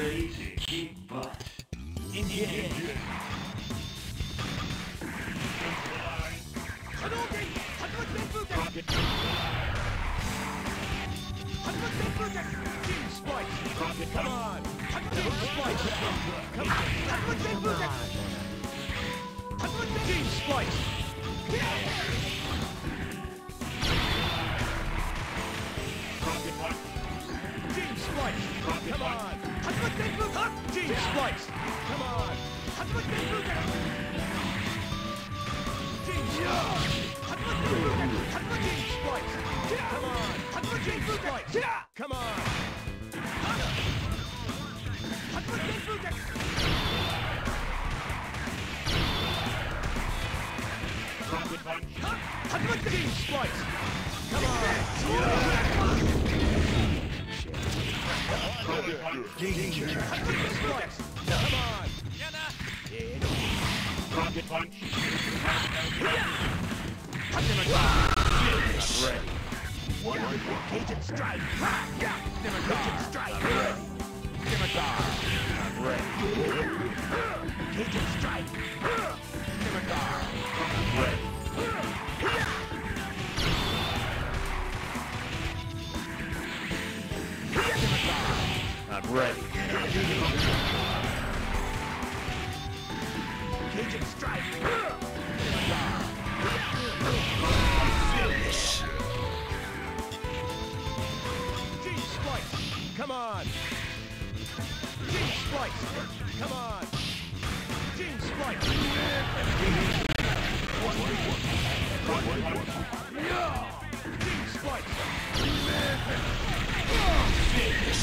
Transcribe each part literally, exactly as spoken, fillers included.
ready to kick butt. Engage. Team Spike! Come on! Team Spike! Come on! Team Spike! Team Spike! Come on! Team Spike! Come on! Team Spike! Team Spike! Come on! Team Spike! Come on! Team Spike! Come on! Danger! Team Spike! Come on! Rocket punch! Finish! Ready! Wonderful! Cajun strike! Cajun strike! Scimitar! I'm ready! Cajun strike! Scimitar! I'm ready! Scimitar! I'm ready! Cajun strike! Scimitar! Finish! Team Spike! Come on! Team Spike! Come on! Team Spike! Team Spike! Finish!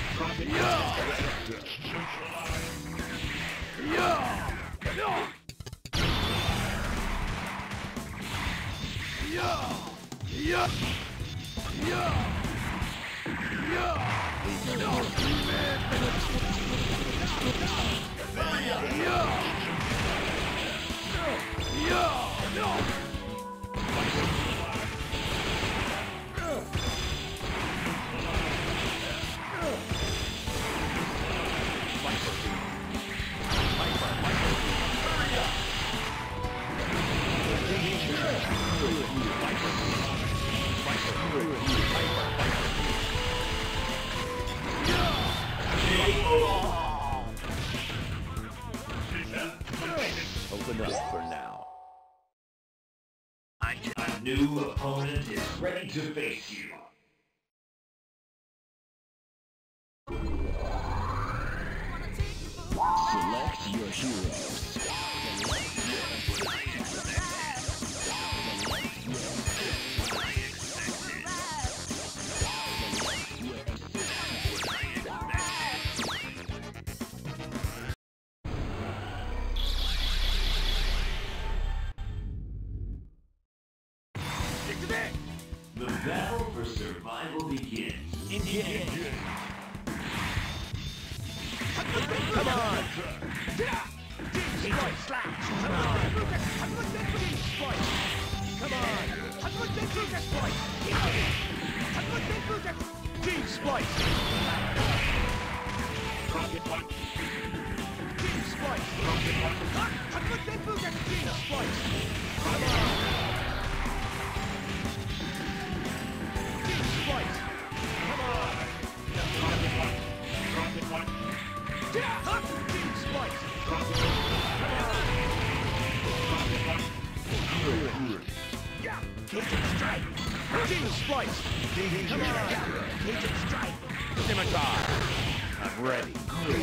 Open up for now. A new opponent is ready to face you. Select your heroes. The battle for survival begins. Engage. Come on! Team Spike! Slash! Come on! Team Spike! Come on! Team Spike! Team Spike! Rocket punch! Team Spike! Rocket punch! Team Spike! Come on! Team Spike! Come on! Rocket punch! Team Spike! Come on! Cajun strike! Team Spike! Come on! Cajun strike! Scimitar! I'm ready!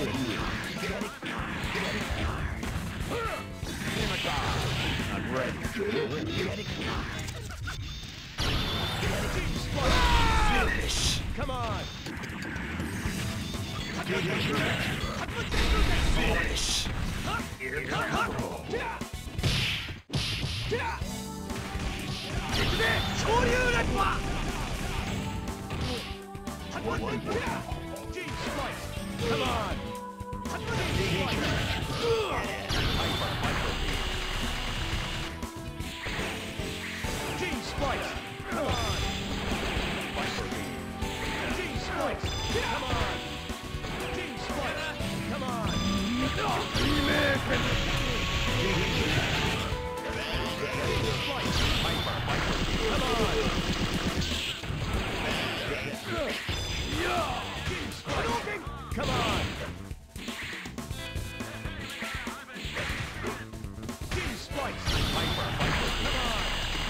Scimitar! I'm ready! Team Spike! Finish! Come on! Finish! Here you go! Team Spike! Come on! Team Spike! Come on! Team Spike! Come on! Team Spike! Come on! Team Splice! Piper, Piper, come on!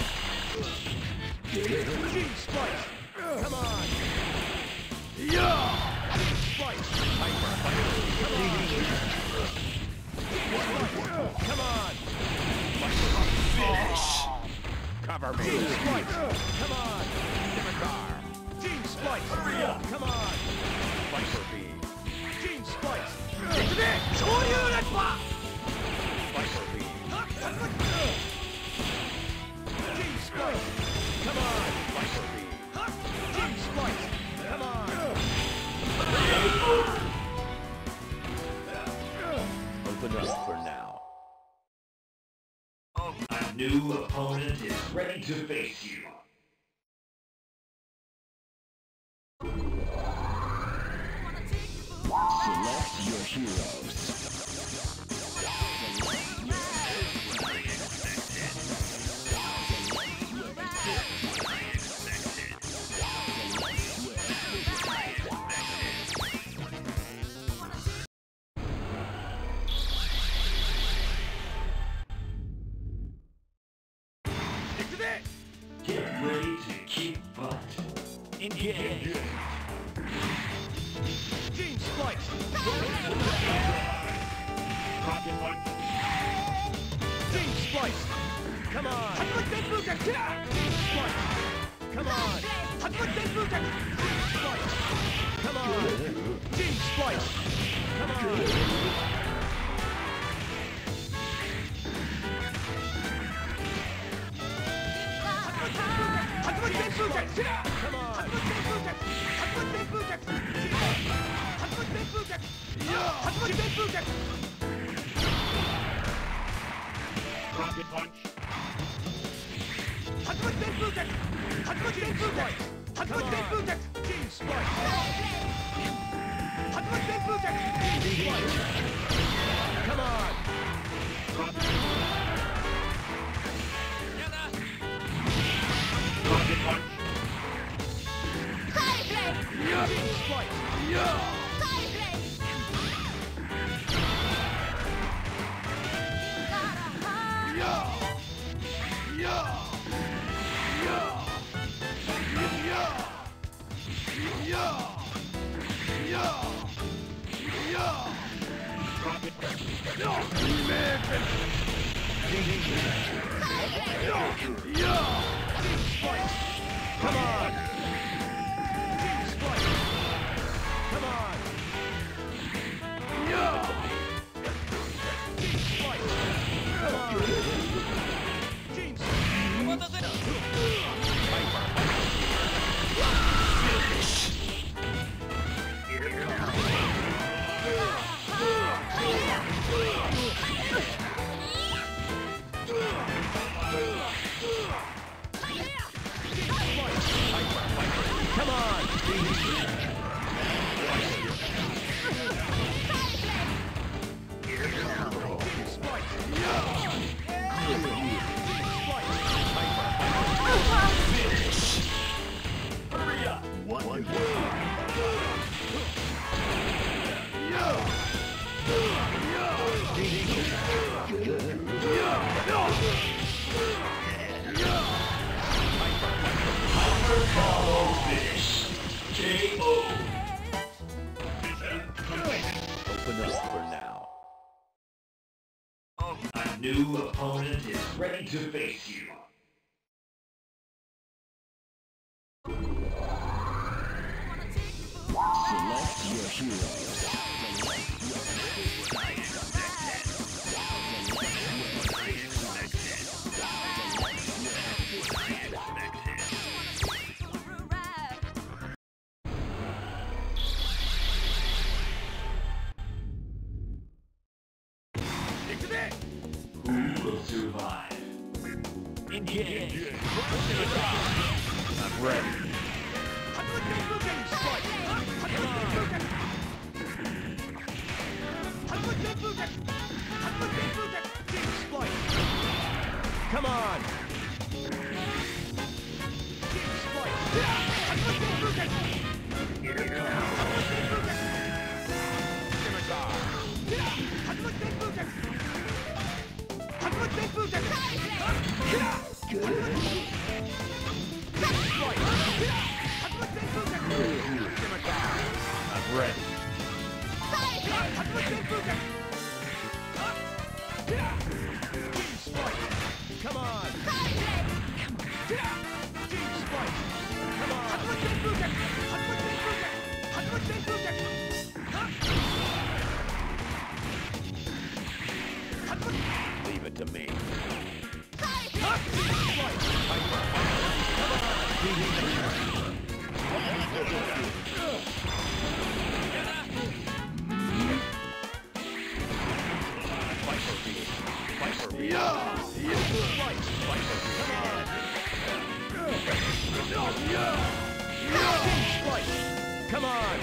Team Splice! Come on! Yeah! Team Splice! Piper, Piper, come on! Team Splice! Come on! Finish! Cover me! Team Splice! Come on! Dimitar! Team Splice! Hurry up! Come on! Viper B! Team Splice! Get to me! Show you that pop! Viper B! Team Splice! Come on! Viper B! Team Splice! Come on! Open up for now. A new opponent is ready to face you. Select your heroes. Get ready to kick butt. Engage! Team Splice! Rocket punch. Team Splice! Come on! Team Splice! Come on! Team Splice! Come on! Team Splice! Come on! Come on! Rocket punch. Team Splice! Come on! Rocket punch. Team Splice! Come on! Team Splice! Come on! Team Splice! Come on! Team Come on! Hurry up. One, one, Follow finish. K O. open up for now. A new opponent is ready to face you. Select your heroes. Who will survive? Engage! I'm ready. Gene Splice! Come on! Gene Splice! Here it comes. Scimitar! I'm ready. Gene Splice! Come on! Gene Splice! Come on! Leave it to me. Come on!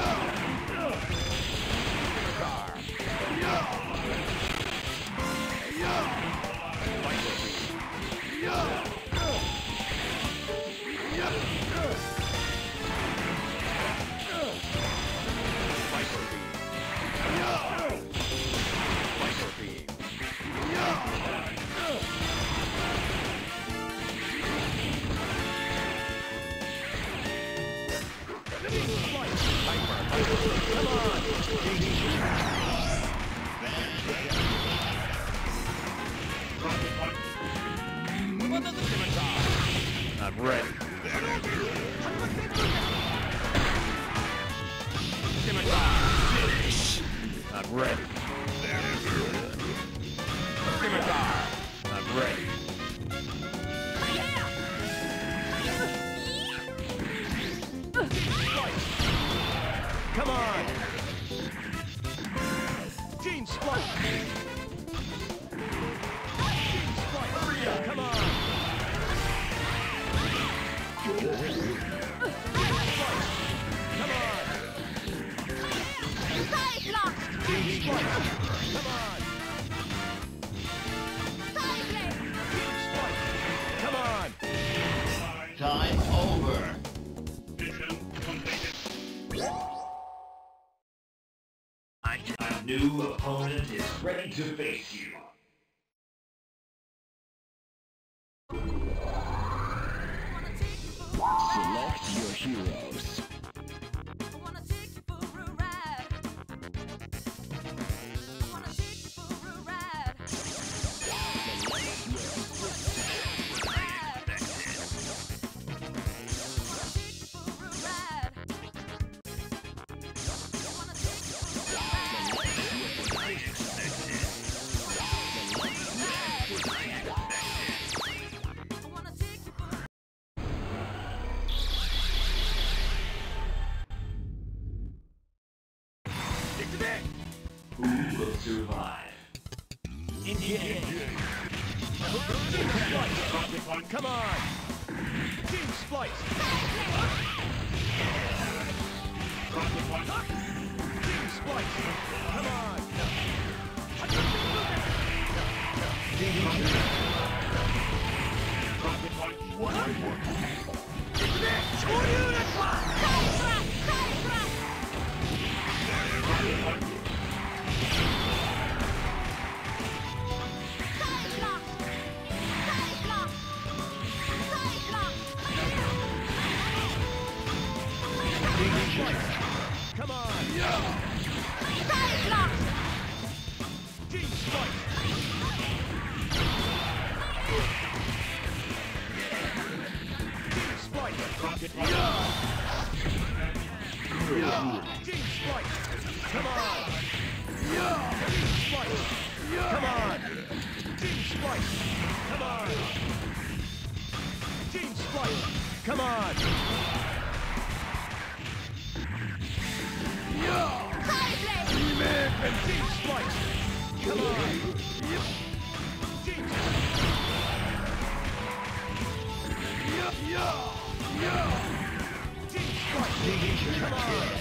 I'm ready. Finish! I'm ready. Scimitar! I'm ready. Come on! Gene Splice! Gene Splice! Hurry up! Come on! Gene Splice! Come on! Gene Splice! Come on! Gene Splice! Come on! Time over. A new opponent is ready to face you. Select your heroes. Who will survive? Engage! Come on! Gene Splice! Gene Splice! Come on! Come on! Gene Splice! Gene Splice! Gene Splice! Come on! Gene Splice! Come on! Gene Splice! Come on! Gene Splice! Come on! And Gene Splice! Come on! Gene Gene Splice! Come on!